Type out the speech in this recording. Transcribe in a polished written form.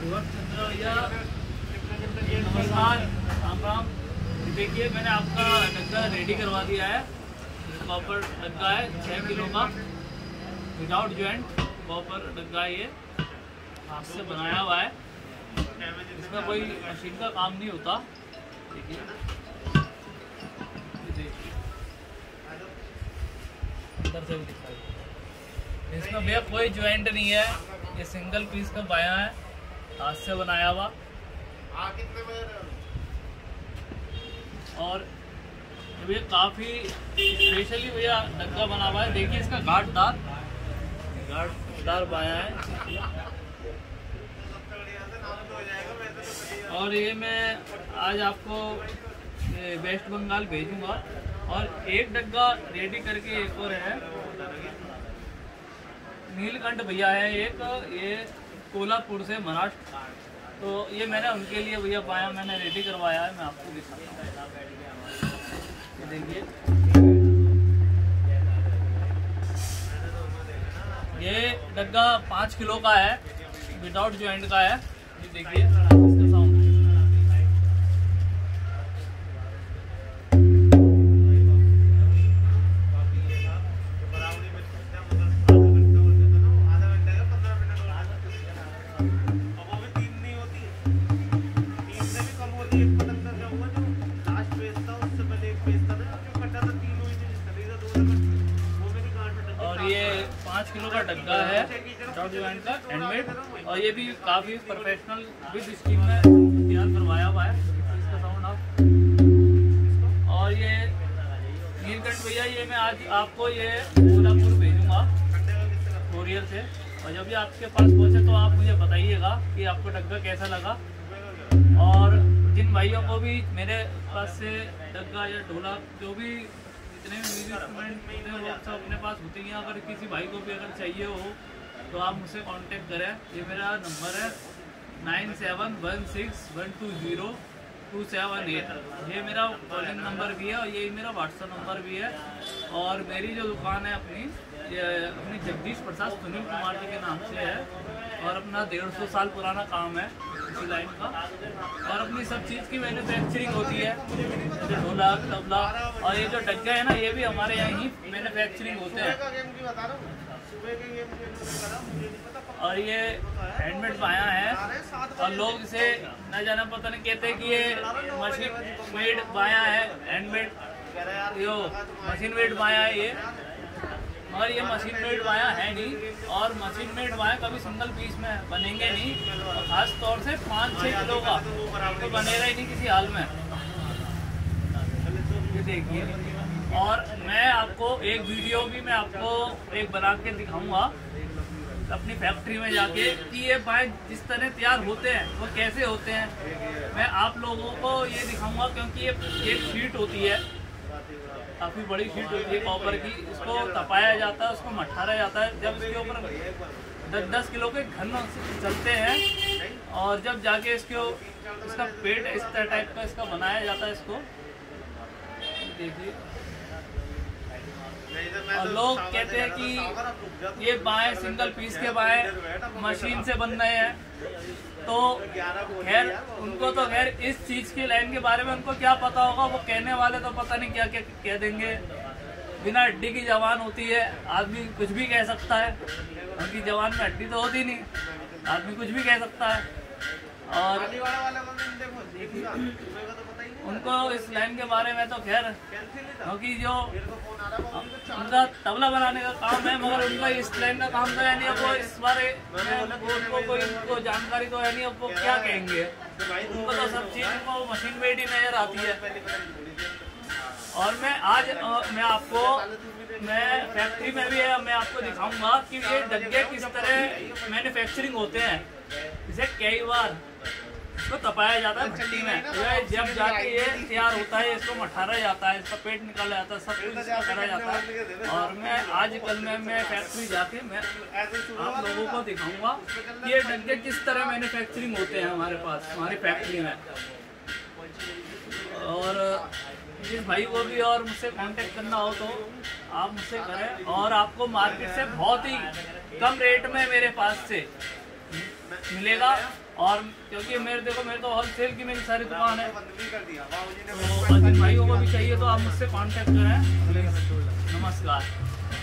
चंद्र भैया नमस्कार, राम राम। देखिए मैंने आपका डग्गा रेडी करवा दिया है। कॉपर डग्गा है 6 किलो का, विदाउट जॉइंट कॉपर डग्गा है। ये हाथ से बनाया हुआ है, इसमें कोई मशीन का काम नहीं होता। देखिए अंदर से भी दिखाई, इसमें भैया कोई जॉइंट नहीं है। ये सिंगल पीस का बाया है, हाथ से बनाया हुआ। और भैया काफ़ी स्पेशली भैया डग्गा बना हुआ है। देखिए इसका घाटदार बाया है। और ये मैं आज आपको वेस्ट बंगाल भेजूंगा। और एक डग्गा रेडी करके एक और है, नीलकंठ भैया है एक, ये कोल्हापुर से महाराष्ट्र। तो ये मैंने उनके लिए भैया पाया, मैंने रेडी करवाया है। मैं आपको दिखाता हूँ, ये देखिए। ये डग्गा 5 किलो का है, विदाउट जॉइंट का है। ये देखिए इसका साउंड। और ये 5 किलो का डग्गा है विदाउट जॉइंट का, हैंडमेड। और ये भी काफ़ी प्रोफेशनल विद स्कीम में तैयार करवाया हुआ है। इसका साउंड आप। और ये नीलकंठ भैया, ये मैं आज आपको ये कोल्हापुर भेजूंगा कोरियर से। और जब ये आपके पास पहुंचे तो आप मुझे बताइएगा कि आपको डग्गा कैसा लगा। और जिन भाइयों को भी मेरे पास से डग्गा या ढोलक, जो भी जितने भी म्यूजिक इंस्ट्रूमेंट होते हैं वो सब अपने पास होते हैं। अगर किसी भाई को भी अगर चाहिए हो तो आप मुझसे कांटेक्ट करें। ये मेरा नंबर है 9716120278। ये मेरा कॉलिंग नंबर भी है और यही मेरा व्हाट्सएप नंबर भी है। और मेरी जो दुकान है अपनी जगदीश प्रसाद सुनील कुमार जी के नाम से है। और अपना 150 साल पुराना काम है इसी लाइन का। और अपनी सब चीज़ की मैन्युफैक्चरिंग होती है, जैसे ढोलक, तबला। और ये जो डग्गा है ना, ये भी हमारे यहाँ ही मैन्युफैक्चरिंग होते हैं। और ये हैंडमेड बाया है। और लोग इसे न जाना पता नहीं कहते कि ये मशीन मेड बाया है, हैंडमेड, यो मशीन मेड बाया है ये। मगर ये मशीन मेड बाया है नहीं। और मशीन मेड बाया कभी सिंगल पीस में बनेंगे नहीं। और खास तौर से 5-6 किलो का तो बनेगा ही नहीं किसी हाल में। ये देखिए। और मैं आपको एक वीडियो भी मैं आपको एक बना के दिखाऊंगा अपनी फैक्ट्री में जाके कि ये बाय जिस तरह तैयार होते हैं वो कैसे होते हैं। मैं आप लोगों को ये दिखाऊंगा, क्योंकि ये एक शीट होती है, काफ़ी बड़ी शीट होती है कॉपर की। इसको तपाया जाता है, उसको मठारा जाता है। जब इसके ऊपर 10-10 किलो के घन चलते हैं और जब जाके इसका पेट इस टाइप का इसका बनाया जाता है इसको। देखिए। और लोग कहते हैं कि ये बाएं सिंगल पीस के बाएं मशीन से बन रहे हैं। तो खैर उनको तो खैर इस चीज़ की लाइन के बारे में उनको क्या पता होगा। वो कहने वाले तो पता नहीं क्या क्या कह देंगे। बिना हड्डी की जवान होती है, आदमी कुछ भी कह सकता है। उनकी जवान में हड्डी तो होती नहीं, आदमी कुछ भी कह सकता है। और उनको इस लाइन के बारे में तो खैर, क्योंकि जो उनका तबला बनाने का काम है, मगर उनका इस लाइन का काम तो है नहीं। अब वो इस बारे में उनको जानकारी तो है नहीं। अब वो क्या कहेंगे, उनको तो सब चीज़ उनको मशीन मेड ही नजर आती है। और मैं फैक्ट्री में भी है, मैं आपको दिखाऊंगा कि ये डग्गे किस तरह मैन्युफैक्चरिंग होते हैं। इसे कई बार इसको तपाया जाता है भट्टी में। जब जाके ये तैयार होता है, इसको मठारा जाता है, इसका पेट निकाला जाता है, सब कुछ इसका करा जाता है। और मैं आज कल मैं फैक्ट्री जाके मैं आप लोगों को दिखाऊंगा कि ये डग्गे किस तरह मैन्युफैक्चरिंग होते हैं हमारे पास, हमारी फैक्ट्री में। और जिस भाई को भी और मुझसे कांटेक्ट करना हो तो आप मुझसे करें। और आपको मार्केट से बहुत ही कम रेट में मेरे पास से मिलेगा। और क्योंकि मेरे तो होलसेल की मेरी सारी दुकान है, तो जिन भाइयों को भी चाहिए तो आप मुझसे कांटेक्ट करें। नमस्कार।